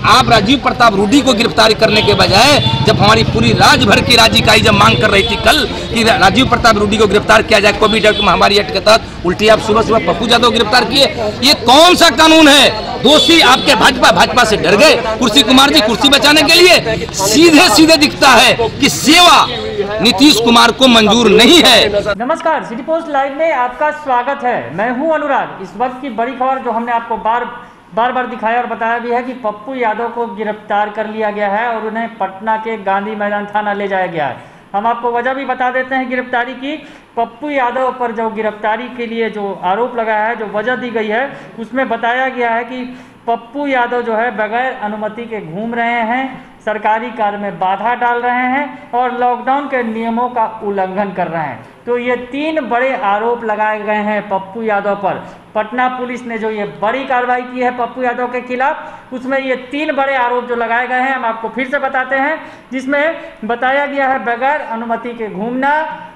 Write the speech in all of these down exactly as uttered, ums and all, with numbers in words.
आप राजीव प्रताप रूडी को गिरफ्तार करने के बजाय जब हमारी पूरी राज्य भर की राज्य इकाई जब मांग कर रही थी कल कि राजीव प्रताप रूडी को गिरफ्तार किया जाए कोविड महामारी एक्ट के तहत, उल्टी आप सुबह सुबह पप्पू यादव गिरफ्तार किए। ये कौन सा कानून है? दोषी आपके भाजपा भाजपा से डर गए कुर्सी कुमार जी कुर्सी बचाने के लिए। सीधे सीधे दिखता है कि सेवा नीतीश कुमार को मंजूर नहीं है। नमस्कार, सिटी पोस्ट लाइव में आपका स्वागत है। मैं हूं अनुराग। इस वक्त की बड़ी खबर जो हमने आपको बार बार बार दिखाया और बताया भी है कि पप्पू यादव को गिरफ्तार कर लिया गया है और उन्हें पटना के गांधी मैदान थाना ले जाया गया है। हम आपको वजह भी बता देते हैं गिरफ्तारी की। पप्पू यादव पर जो गिरफ्तारी के लिए जो आरोप लगाया है, जो वजह दी गई है, उसमें बताया गया है कि पप्पू यादव जो है बगैर अनुमति के घूम रहे हैं, सरकारी कार्य में बाधा डाल रहे हैं और लॉकडाउन के नियमों का उल्लंघन कर रहे हैं। तो ये तीन बड़े आरोप लगाए गए हैं पप्पू यादव पर। पटना पुलिस ने जो ये बड़ी कार्रवाई की है पप्पू यादव के खिलाफ, उसमें ये तीन बड़े आरोप जो लगाए गए हैं हम आपको फिर से बताते हैं, जिसमें बताया गया है बगैर अनुमति के घूमना,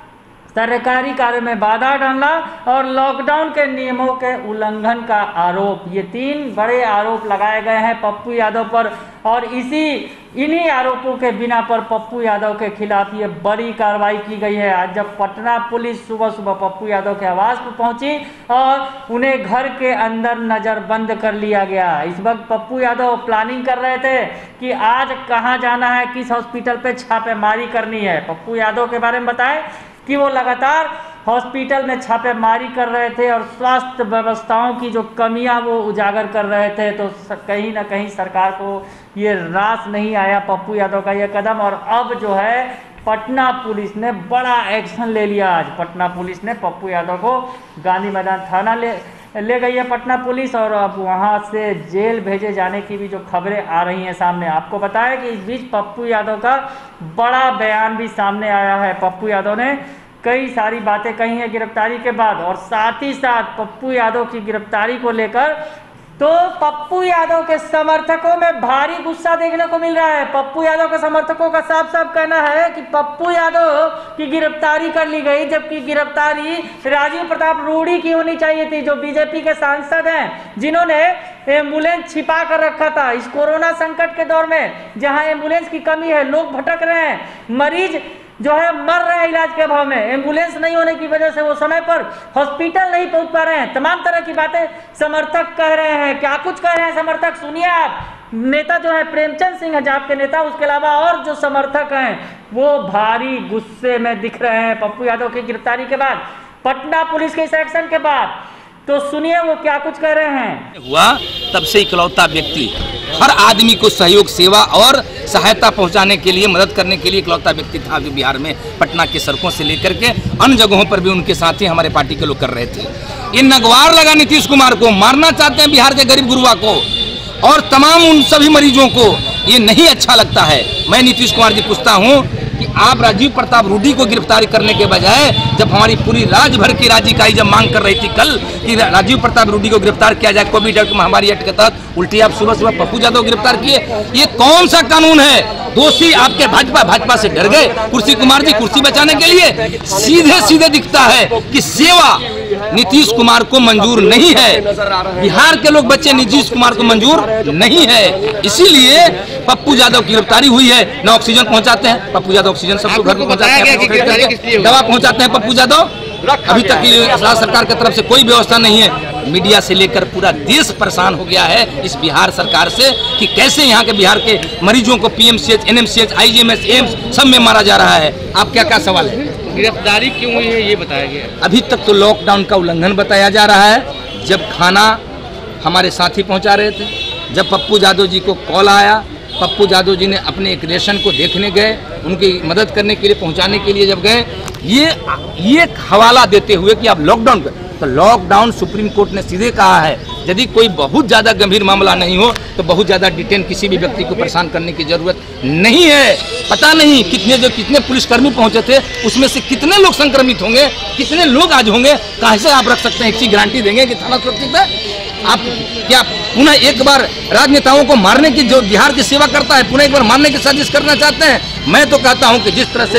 सरकारी कार्य में बाधा डालना और लॉकडाउन के नियमों के उल्लंघन का आरोप। ये तीन बड़े आरोप लगाए गए हैं पप्पू यादव पर और इसी इन्हीं आरोपों के बिना पर पप्पू यादव के खिलाफ ये बड़ी कार्रवाई की गई है। आज जब पटना पुलिस सुबह सुबह पप्पू यादव के आवास पर पहुंची और उन्हें घर के अंदर नज़रबंद कर लिया गया। इस वक्त पप्पू यादव प्लानिंग कर रहे थे कि आज कहाँ जाना है, किस हॉस्पिटल पे छापेमारी करनी है। पप्पू यादव के बारे में बताएं कि वो लगातार हॉस्पिटल में छापेमारी कर रहे थे और स्वास्थ्य व्यवस्थाओं की जो कमियां वो उजागर कर रहे थे। तो कहीं ना कहीं सरकार को ये रास नहीं आया पप्पू यादव का ये कदम और अब जो है पटना पुलिस ने बड़ा एक्शन ले लिया। आज पटना पुलिस ने पप्पू यादव को गांधी मैदान थाना ले ले गई है पटना पुलिस और अब वहां से जेल भेजे जाने की भी जो खबरें आ रही हैं सामने। आपको बताया कि इस बीच पप्पू यादव का बड़ा बयान भी सामने आया है। पप्पू यादव ने कई सारी बातें कही हैं गिरफ्तारी के बाद और साथ ही साथ पप्पू यादव की गिरफ्तारी को लेकर तो पप्पू यादव के समर्थकों में भारी गुस्सा देखने को मिल रहा है। पप्पू यादव के समर्थकों का साफ साफ कहना है कि पप्पू यादव की गिरफ्तारी कर ली गई, जबकि गिरफ्तारी राजीव प्रताप रूडी की होनी चाहिए थी, जो बीजेपी के सांसद हैं, जिन्होंने एम्बुलेंस छिपा कर रखा था। इस कोरोना संकट के दौर में जहां एम्बुलेंस की कमी है, लोग भटक रहे हैं, मरीज जो है मर रहे हैं इलाज के अभाव में, एम्बुलेंस नहीं होने की वजह से वो समय पर हॉस्पिटल नहीं पहुंच पा रहे हैं। तमाम तरह की बातें समर्थक कह रहे हैं। क्या कुछ कह रहे हैं समर्थक, सुनिए आप। नेता जो है प्रेमचंद सिंह है जाप के नेता, उसके अलावा और जो समर्थक हैं वो भारी गुस्से में दिख रहे हैं पप्पू यादव की गिरफ्तारी के बाद, पटना पुलिस के इस एक्शन के बाद। तो सुनिए वो क्या कुछ कह रहे हैं। हुआ तब से इकलौता व्यक्ति हर आदमी को सहयोग, सेवा और सहायता पहुंचाने के लिए, मदद करने के लिए इकलौता व्यक्ति था जो बिहार में पटना के सड़कों से लेकर के अन्य जगहों पर भी उनके साथी हमारे पार्टी के लोग कर रहे थे। ये नगवार लगा नीतीश कुमार को, मारना चाहते हैं बिहार के गरीब गुरुआ को और तमाम उन सभी मरीजों को। ये नहीं अच्छा लगता है। मैं नीतीश कुमार जी पूछता हूँ कि आप राजीव प्रताप रूडी को गिरफ्तार करने के बजाय जब हमारी पूरी राज्य भर की राज्य इकाई जब मांग कर रही थी कल कि राजीव प्रताप रूडी को गिरफ्तार किया जाए कोविड महामारी एक्ट के तहत, उल्टी आप सुबह सुबह पप्पू यादव गिरफ्तार किए। ये कौन सा कानून है? दोषी आपके भाजपा भाजपा से डर गए कुर्सी कुमार जी कुर्सी बचाने के लिए। सीधे सीधे दिखता है कि सेवा नीतीश कुमार को मंजूर नहीं है। बिहार के लोग बच्चे नीतीश कुमार को मंजूर नहीं है, इसीलिए पप्पू यादव की गिरफ्तारी हुई है। न ऑक्सीजन पहुंचाते हैं पप्पू यादव, ऑक्सीजन सबको घर में पहुंचाते हैं, दवा पहुंचाते हैं पप्पू यादव। अभी तक राज्य सरकार की तरफ से कोई व्यवस्था नहीं है। मीडिया से लेकर पूरा देश परेशान हो गया है इस बिहार सरकार से कि कैसे यहाँ के बिहार के मरीजों को पीएमसीएच, एनएमसीएच, आईजीएमएस, एम्स सब में मारा जा रहा है। आप क्या क्या सवाल है? गिरफ्तारी क्यों हुई है ये बताया गया? अभी तक तो लॉकडाउन का उल्लंघन बताया जा रहा है। जब खाना हमारे साथी पहुंचा रहे थे, जब पप्पू यादव जी को कॉल आया, पप्पू यादव जी ने अपने एक रेशन को देखने गए, उनकी मदद करने के लिए, पहुंचाने के लिए जब गए, ये ये हवाला देते हुए कि आप लॉकडाउन कर, तो लॉकडाउन सुप्रीम कोर्ट ने सीधे कहा है यदि कोई बहुत ज़्यादा गंभीर मामला नहीं हो तो बहुत ज़्यादा डिटेन किसी भी व्यक्ति को परेशान करने की जरूरत नहीं है। पता नहीं कितने जो कितने पुलिसकर्मी पहुंचे थे उसमें से कितने लोग संक्रमित होंगे, कितने लोग आज होंगे, कैसे आप रख सकते हैं, इसकी गारंटी देंगे कि थाना सुरक्षित है? आप क्या पुनः एक बार राजनेताओं को मारने की, जो बिहार की सेवा करता है, पुनः एक बार मारने की साजिश करना चाहते हैं? मैं तो कहता हूं कि जिस तरह से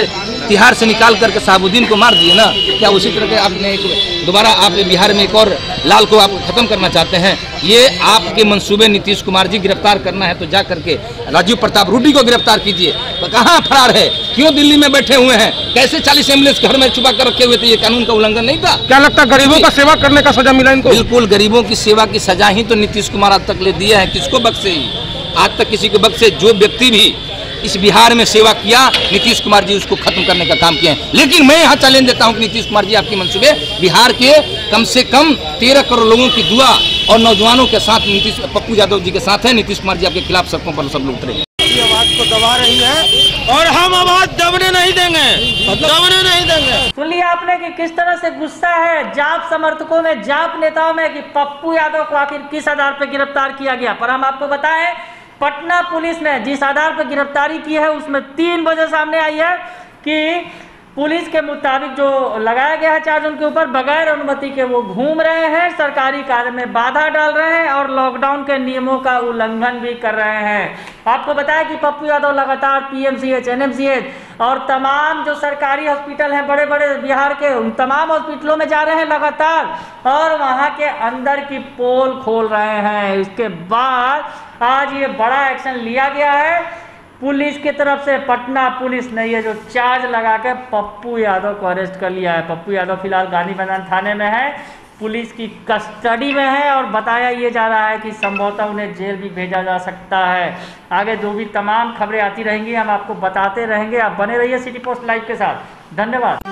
तिहाड़ से निकाल करके शहाबुद्दीन को मार दिए ना, क्या उसी तरह के आपने एक दोबारा आप बिहार में एक और लाल को आप खत्म करना चाहते हैं? ये आपके मंसूबे नीतीश कुमार जी, गिरफ्तार करना है तो जा करके राजीव प्रताप रूडी को गिरफ्तार कीजिए। तो कहाँ फरार है, क्यों दिल्ली में बैठे हुए हैं, कैसे चालीस एम्बुलेंस घर में छुपा कर रखे हुए थे? ये कानून का उल्लंघन नहीं था? क्या लगता है गरीबों का सेवा करने का सजा मिला इनको? बिल्कुल, गरीबों की सेवा की सजा ही तो नीतीश कुमार आज तक ले दिया है। किसको बख्शे? ही आज तक किसी को बख्शे? जो व्यक्ति भी इस बिहार में सेवा किया, नीतीश कुमार जी उसको खत्म करने का काम किया है। लेकिन मैं यहाँ चैलेंज देता हूँ कि नीतीश कुमार जी, आपकी मंसूबे बिहार के कम से कम तेरह करोड़ लोगों की दुआ और नौजवानों के साथ नीतीश पप्पू यादव जी के साथ है। नीतीश कुमार जी आपके खिलाफ सड़कों पर सब लोग उतरे। आवाज को दबा रही है और हम आवाज दबने नहीं देंगे, दबने नहीं देंगे। सुन लिया आपने कि किस तरह से गुस्सा है जाप समर्थकों में, जाप नेताओं में कि पप्पू यादव को आखिर किस आधार पर गिरफ्तार किया गया। पर हम आपको बताएं, पटना पुलिस ने जिस आधार पर गिरफ्तारी की है उसमें तीन वजह सामने आई है कि पुलिस के मुताबिक जो लगाया गया है चार्ज उनके ऊपर, बगैर अनुमति के वो घूम रहे हैं, सरकारी कार्य में बाधा डाल रहे हैं और लॉकडाउन के नियमों का उल्लंघन भी कर रहे हैं। आपको बताया कि पप्पू यादव लगातार पीएमसीएच, एनएमसीएच और तमाम जो सरकारी हॉस्पिटल हैं बड़े बड़े बिहार के, उन तमाम हॉस्पिटलों में जा रहे हैं लगातार और वहाँ के अंदर की पोल खोल रहे हैं। इसके बाद आज ये बड़ा एक्शन लिया गया है पुलिस की तरफ से। पटना पुलिस ने ये जो चार्ज लगा के पप्पू यादव को अरेस्ट कर लिया है। पप्पू यादव फिलहाल गांधी मैदान थाने में है, पुलिस की कस्टडी में है और बताया ये जा रहा है कि संभवतः उन्हें जेल भी भेजा जा सकता है। आगे जो भी तमाम खबरें आती रहेंगी हम आपको बताते रहेंगे। आप बने रहिए सिटी पोस्ट लाइव के साथ। धन्यवाद।